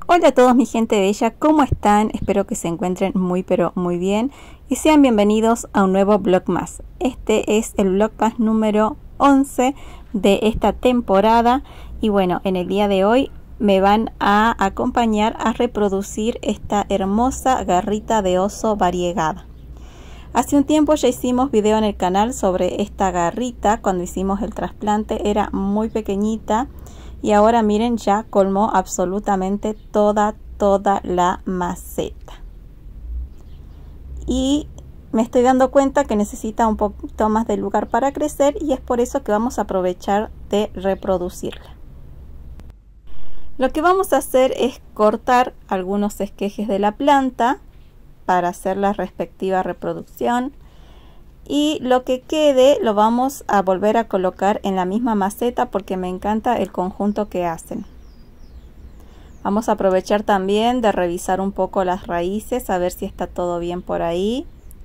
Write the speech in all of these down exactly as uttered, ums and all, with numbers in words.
Hola a todos mi gente bella, ¿cómo están? Espero que se encuentren muy pero muy bien y sean bienvenidos a un nuevo vlog más. Este es el vlog más número once de esta temporada y bueno, en el día de hoy me van a acompañar a reproducir esta hermosa garrita de oso variegada. Hace un tiempo ya hicimos video en el canal sobre esta garrita. Cuando hicimos el trasplante era muy pequeñita y ahora miren, ya colmó absolutamente toda toda la maceta y me estoy dando cuenta que necesita un poquito más de lugar para crecer y es por eso que vamos a aprovechar de reproducirla. Lo que vamos a hacer es cortar algunos esquejes de la planta para hacer la respectiva reproducción y lo que quede lo vamos a volver a colocar en la misma maceta porque me encanta el conjunto que hacen. Vamos a aprovechar también de revisar un poco las raíces, a ver si está todo bien por ahí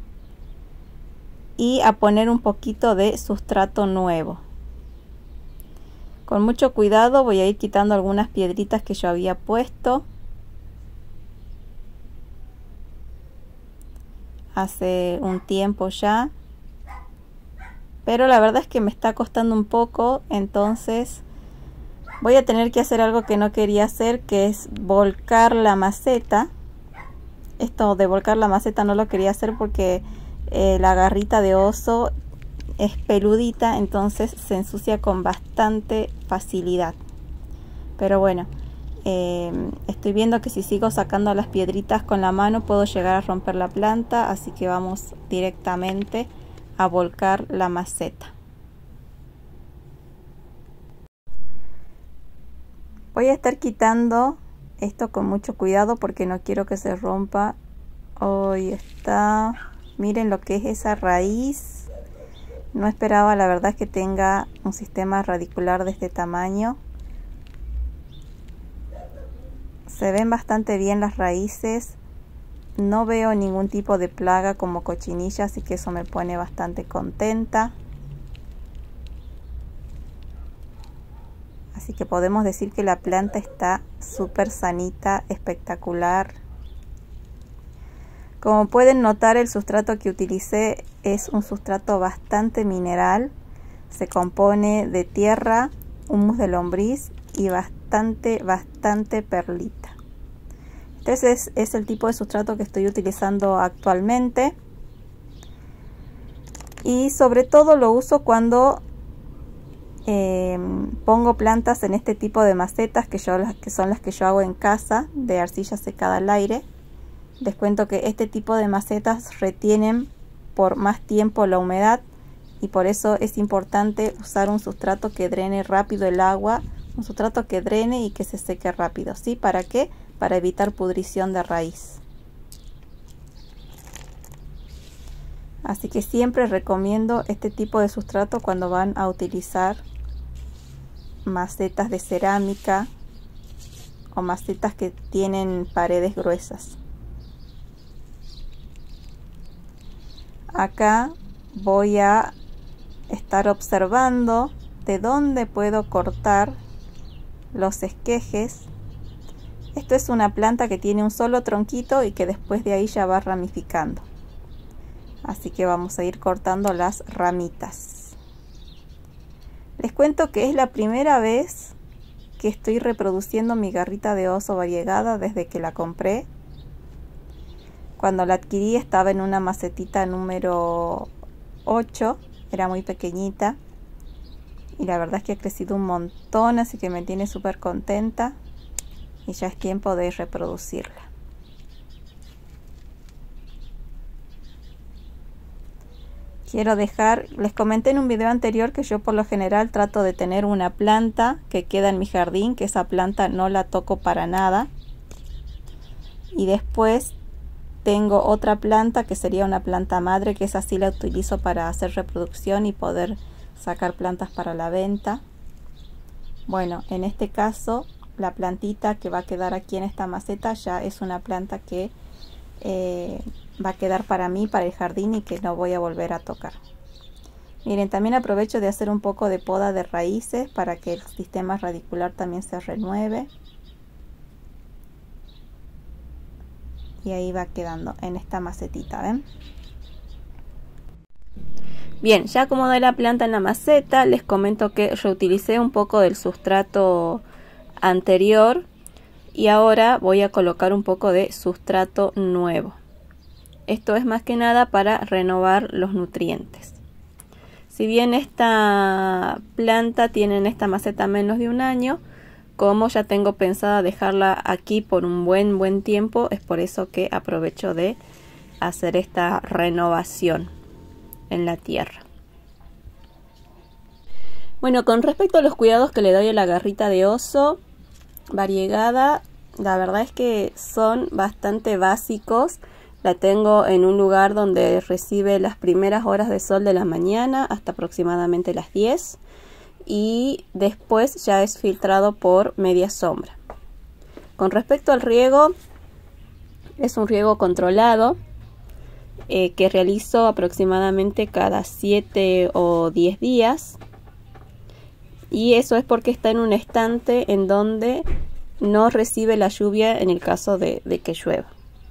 y a poner un poquito de sustrato nuevo. Con mucho cuidado voy a ir quitando algunas piedritas que yo había puesto hace un tiempo ya, pero la verdad es que me está costando un poco, entonces voy a tener que hacer algo que no quería hacer, que es volcar la maceta. Esto de volcar la maceta no lo quería hacer porque eh, la garrita de oso es peludita, entonces se ensucia con bastante facilidad. Pero bueno, eh, estoy viendo que si sigo sacando las piedritas con la mano puedo llegar a romper la planta, así que vamos directamente a volcar la maceta. Voy a estar quitando esto con mucho cuidado porque no quiero que se rompa. Hoy está, miren lo que es esa raíz. No esperaba la verdad que tenga un sistema radicular de este tamaño. Se ven bastante bien las raíces. No veo ningún tipo de plaga como cochinilla, así que eso me pone bastante contenta. Así que podemos decir que la planta está súper sanita, espectacular. Como pueden notar, el sustrato que utilicé es un sustrato bastante mineral. Se compone de tierra, humus de lombriz y bastante, bastante perlita. Este es, es el tipo de sustrato que estoy utilizando actualmente. Y sobre todo lo uso cuando eh, pongo plantas en este tipo de macetas que, yo, que son las que yo hago en casa, de arcilla secada al aire. Les cuento que este tipo de macetas retienen por más tiempo la humedad y por eso es importante usar un sustrato que drene rápido el agua, un sustrato que drene y que se seque rápido. ¿Sí? ¿Para qué? Para evitar pudrición de raíz. Así que siempre recomiendo este tipo de sustrato cuando van a utilizar macetas de cerámica o macetas que tienen paredes gruesas. Acá voy a estar observando de dónde puedo cortar los esquejes. Esto es una planta que tiene un solo tronquito y que después de ahí ya va ramificando. Así que vamos a ir cortando las ramitas. Les cuento que es la primera vez que estoy reproduciendo mi garrita de oso variegada desde que la compré. Cuando la adquirí estaba en una macetita número ocho, era muy pequeñita. Y la verdad es que ha crecido un montón, así que me tiene súper contenta. Y ya es tiempo de reproducirla. Quiero dejar, les comenté en un video anterior que yo por lo general trato de tener una planta que queda en mi jardín, que esa planta no la toco para nada. Y después tengo otra planta que sería una planta madre, que esa sí la utilizo para hacer reproducción y poder sacar plantas para la venta. Bueno, en este caso la plantita que va a quedar aquí en esta maceta ya es una planta que eh, va a quedar para mí, para el jardín y que no voy a volver a tocar. Miren, también aprovecho de hacer un poco de poda de raíces para que el sistema radicular también se renueve. y ahí va quedando en esta macetita, ¿ven? Bien, ya acomodé la planta en la maceta. Les comento que reutilicé un poco del sustrato anterior y ahora voy a colocar un poco de sustrato nuevo. Esto es más que nada para renovar los nutrientes. Si bien esta planta tiene en esta maceta menos de un año, como ya tengo pensada dejarla aquí por un buen buen tiempo, es por eso que aprovecho de hacer esta renovación en la tierra. Bueno, con respecto a los cuidados que le doy a la garrita de oso variegada, la verdad es que son bastante básicos. La tengo en un lugar donde recibe las primeras horas de sol de la mañana hasta aproximadamente las diez y después ya es filtrado por media sombra. Con respecto al riego, es un riego controlado eh, que realizo aproximadamente cada siete o diez días, y eso es porque está en un estante en donde no recibe la lluvia en el caso de, de que llueva.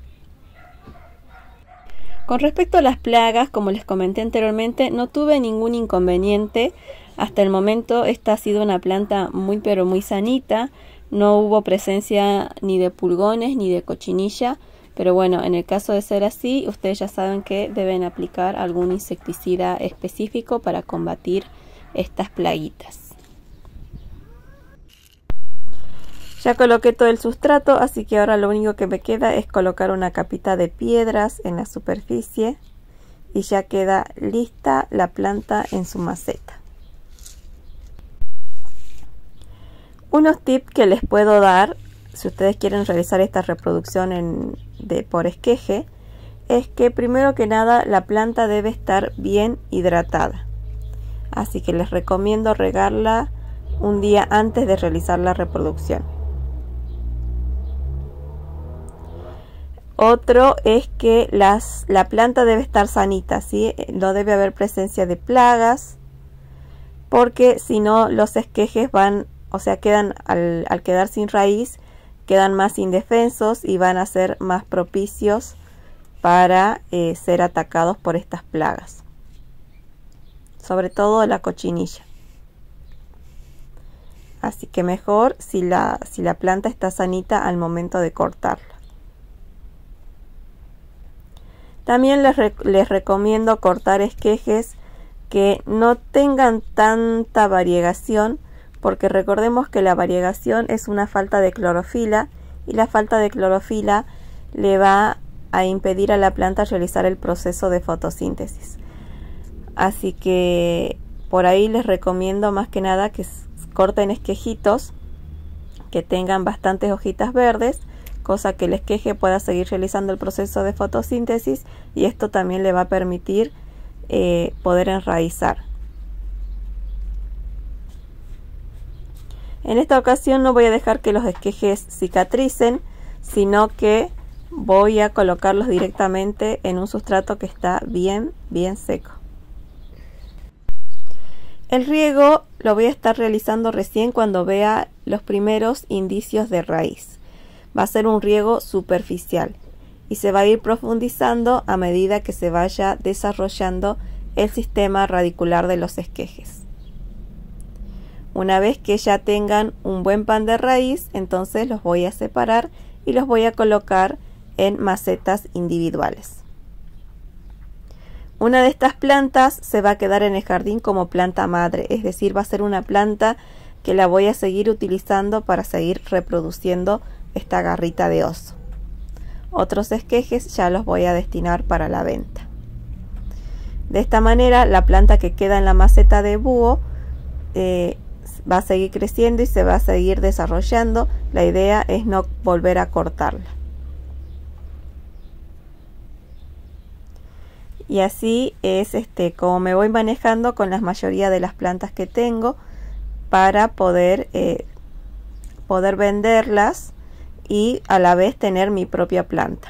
Con respecto a las plagas, como les comenté anteriormente, no tuve ningún inconveniente. Hasta el momento esta ha sido una planta muy pero muy sanita. No hubo presencia ni de pulgones ni de cochinilla. Pero bueno, en el caso de ser así, ustedes ya saben que deben aplicar algún insecticida específico para combatir estas plaguitas. Ya coloqué todo el sustrato, así que ahora lo único que me queda es colocar una capita de piedras en la superficie y ya queda lista la planta en su maceta. Unos tips que les puedo dar si ustedes quieren realizar esta reproducción en, de, por esqueje, es que primero que nada la planta debe estar bien hidratada. Así que les recomiendo regarla un día antes de realizar la reproducción. Otro es que las, la planta debe estar sanita, ¿sí? No debe haber presencia de plagas, porque si no los esquejes van, o sea, quedan al, al quedar sin raíz, quedan más indefensos y van a ser más propicios para eh, ser atacados por estas plagas, sobre todo la cochinilla. Así que mejor si la, si la planta está sanita al momento de cortarla. También les, rec les recomiendo cortar esquejes que no tengan tanta variegación, porque recordemos que la variegación es una falta de clorofila y la falta de clorofila le va a impedir a la planta realizar el proceso de fotosíntesis. Así que por ahí les recomiendo más que nada que corten esquejitos que tengan bastantes hojitas verdes, cosa que el esqueje pueda seguir realizando el proceso de fotosíntesis, y esto también le va a permitir eh, poder enraizar. En esta ocasión no voy a dejar que los esquejes cicatricen, sino que voy a colocarlos directamente en un sustrato que está bien, bien seco. El riego lo voy a estar realizando recién cuando vea los primeros indicios de raíz. Va a ser un riego superficial y se va a ir profundizando a medida que se vaya desarrollando el sistema radicular de los esquejes. Una vez que ya tengan un buen pan de raíz, entonces los voy a separar y los voy a colocar en macetas individuales. Una de estas plantas se va a quedar en el jardín como planta madre, es decir, va a ser una planta que la voy a seguir utilizando para seguir reproduciendo esta garrita de oso. Otros esquejes ya los voy a destinar para la venta. De esta manera la planta que queda en la maceta de búho eh, va a seguir creciendo y se va a seguir desarrollando. La idea es no volver a cortarla. Y así es este como me voy manejando con la mayoría de las plantas que tengo para poder eh, poder venderlas y a la vez tener mi propia planta.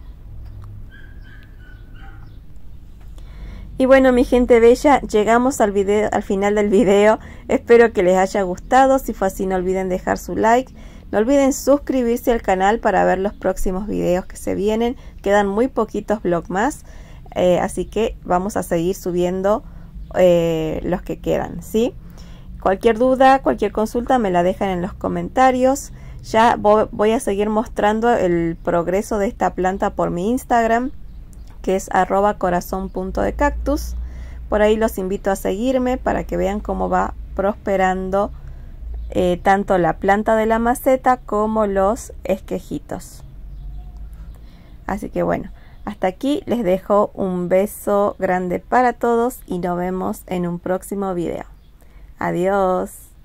Y bueno, mi gente bella, llegamos al video, al final del video. Espero que les haya gustado. Si fue así, no olviden dejar su like. No olviden suscribirse al canal para ver los próximos videos que se vienen. Quedan muy poquitos vlogs más, eh, así que vamos a seguir subiendo eh, los que quedan, ¿sí? Cualquier duda, cualquier consulta me la dejan en los comentarios. Ya voy a seguir mostrando el progreso de esta planta por mi Instagram, que es arroba corazón punto de cactus. Por ahí los invito a seguirme para que vean cómo va prosperando eh, tanto la planta de la maceta como los esquejitos. Así que bueno, hasta aquí les dejo un beso grande para todos y nos vemos en un próximo video. Adiós.